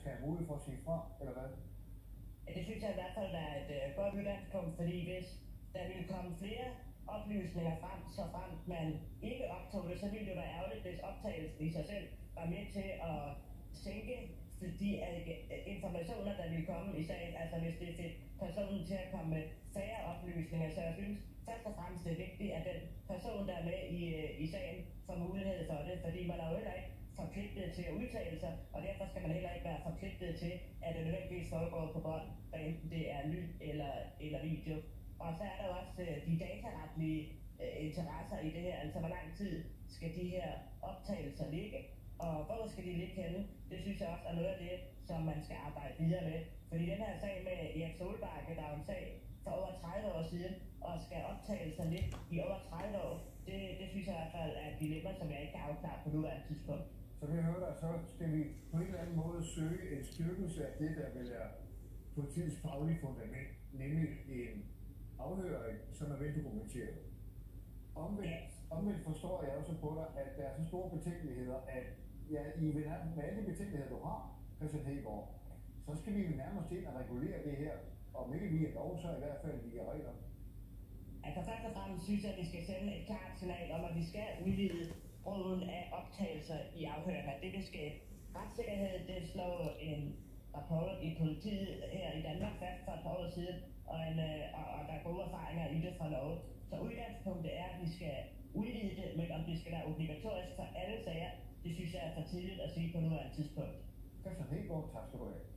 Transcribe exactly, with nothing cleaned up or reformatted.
skal have mulighed for at sige fra, eller hvad? Det synes jeg i hvert fald er et uh, godt udgangspunkt, fordi hvis der ville komme flere oplysninger frem, så frem man ikke optog det, så ville det være ærgerligt, hvis optagelsen i sig selv var med til at sænke de informationer, der ville komme i sagen. Altså hvis det fik personen til at komme med færre oplysninger. Så jeg synes først og fremmest det er vigtigt, at den person, der er med i, i sagen, får mulighed for det. Fordi man er jo heller ikke forpligtet til at udtale sig, og derfor skal man heller ikke være forpligtet til, at det nødvendigvis foregår på bånd, hvad enten det er lyd eller, eller video. Og så er der jo også uh, de dataretlige uh, interesser i det her. Altså hvor lang tid skal de her optagelser ligge? Og hvor skal de ligge henne? Det synes jeg også er noget af det, som man skal arbejde videre med. Fordi den her sag med Erik Solbakke, der er en sag for over tredive år siden, og skal optage sig lidt i over tredive år, det, det synes jeg i hvert fald er et dilemma, som jeg ikke kan afklare på nuværende tidspunkt. Så vi hører dig, så skal vi på en eller anden måde søge en styrkelse af det, der vil være politiets faglige fundament, nemlig en afhøring, som er veldokumenteret. Omvendt, omvendt forstår jeg også på dig, at der er så store betænkeligheder, at ja, I vil nærmest med alle de betænkeligheder, du har, Kristian Hegaard, så skal vi jo nærmest ind og regulere det her, og ikke via lov, så i hvert fald via regler. Altså først og fremmest synes jeg, at vi skal sende et klart signal om, at vi skal udvide brugen af optagelser i afhøringer. Det vil skabe retssikkerhed. Det slår en rapport i politiet her i Danmark fast for et par år siden, og, en, og, og der er gode erfaringer i det fra Norge. Så udgangspunktet er, at vi skal udvide det, men om det skal være obligatorisk for alle sager, det synes jeg er for tidligt at sige på nuværende tidspunkt. Kristian Hegaard, tak skal du have.